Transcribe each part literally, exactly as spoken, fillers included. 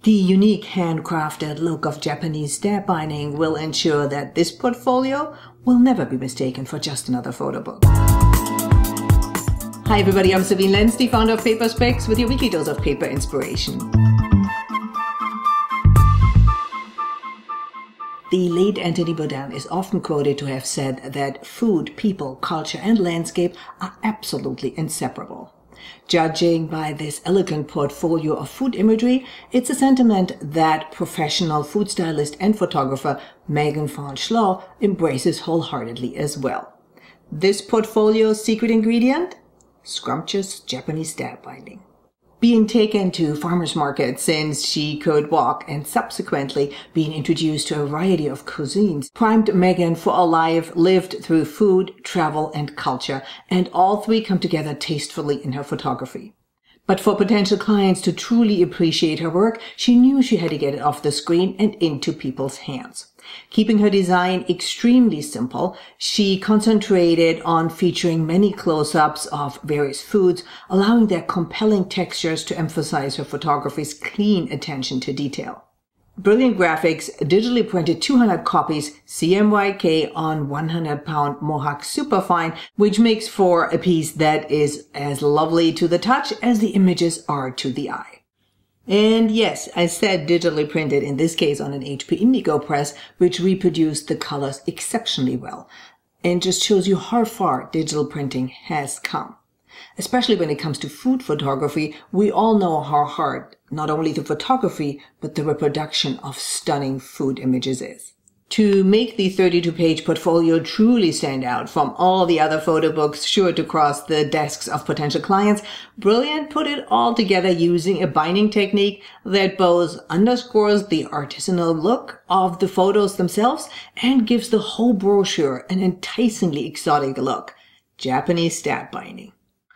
The unique handcrafted look of Japanese stamp binding will ensure that this portfolio will never be mistaken for just another photo book. Hi everybody, I'm Sabine Lenz, the founder of Paper Specs, with your weekly dose of paper inspiration. The late Anthony Bourdain is often quoted to have said that food, people, culture, and landscape are absolutely inseparable. Judging by this elegant portfolio of food imagery, it's a sentiment that professional food stylist and photographer Megan von Schloh embraces wholeheartedly as well. This portfolio's secret ingredient? Scrumptious Japanese stamp binding. Being taken to farmers markets since she could walk and subsequently being introduced to a variety of cuisines primed Megan for a life lived through food, travel, and culture, and all three come together tastefully in her photography. But for potential clients to truly appreciate her work, she knew she had to get it off the screen and into people's hands. Keeping her design extremely simple, she concentrated on featuring many close-ups of various foods, allowing their compelling textures to emphasize her photography's clean attention to detail. Brilliant Graphics digitally printed two hundred copies C M Y K on one hundred pound Mohawk Superfine, which makes for a piece that is as lovely to the touch as the images are to the eye. And yes, I said digitally printed, in this case on an H P Indigo press, which reproduced the colors exceptionally well, and just shows you how far digital printing has come. Especially when it comes to food photography, we all know how hard not only the photography, but the reproduction of stunning food images is. To make the thirty-two page portfolio truly stand out from all the other photo books sure to cross the desks of potential clients, Brilliant put it all together using a binding technique that both underscores the artisanal look of the photos themselves and gives the whole brochure an enticingly exotic look: Japanese stamp binding.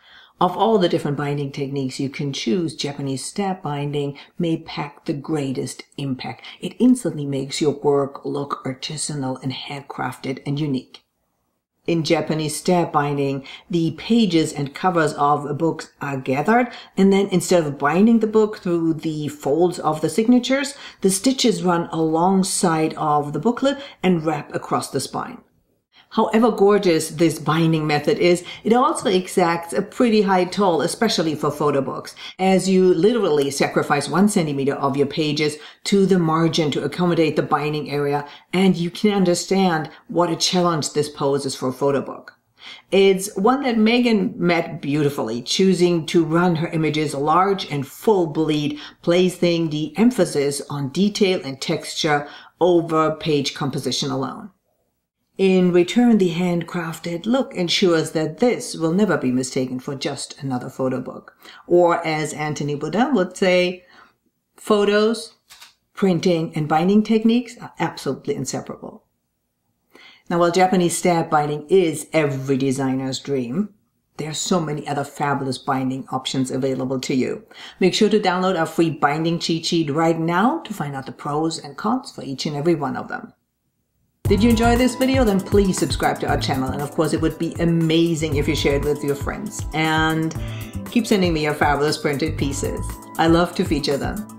Of all the different binding techniques you can choose, Japanese stamp binding may pack the greatest impact. It instantly makes your work look artisanal and handcrafted and unique. In Japanese stamp binding, the pages and covers of books are gathered, and then instead of binding the book through the folds of the signatures, the stitches run alongside of the booklet and wrap across the spine. However gorgeous this binding method is, it also exacts a pretty high toll, especially for photo books, as you literally sacrifice one centimeter of your pages to the margin to accommodate the binding area, and you can understand what a challenge this poses for a photo book. It's one that Megan met beautifully, choosing to run her images large and full bleed, placing the emphasis on detail and texture over page composition alone. In return, the handcrafted look ensures that this will never be mistaken for just another photo book. Or as Anthony Bourdain would say, photos, printing, and binding techniques are absolutely inseparable. Now, while Japanese stamp binding is every designer's dream, there are so many other fabulous binding options available to you. Make sure to download our free binding cheat sheet right now to find out the pros and cons for each and every one of them. Did you enjoy this video? Then please subscribe to our channel, and of course it would be amazing if you shared with your friends, and keep sending me your fabulous printed pieces. I love to feature them.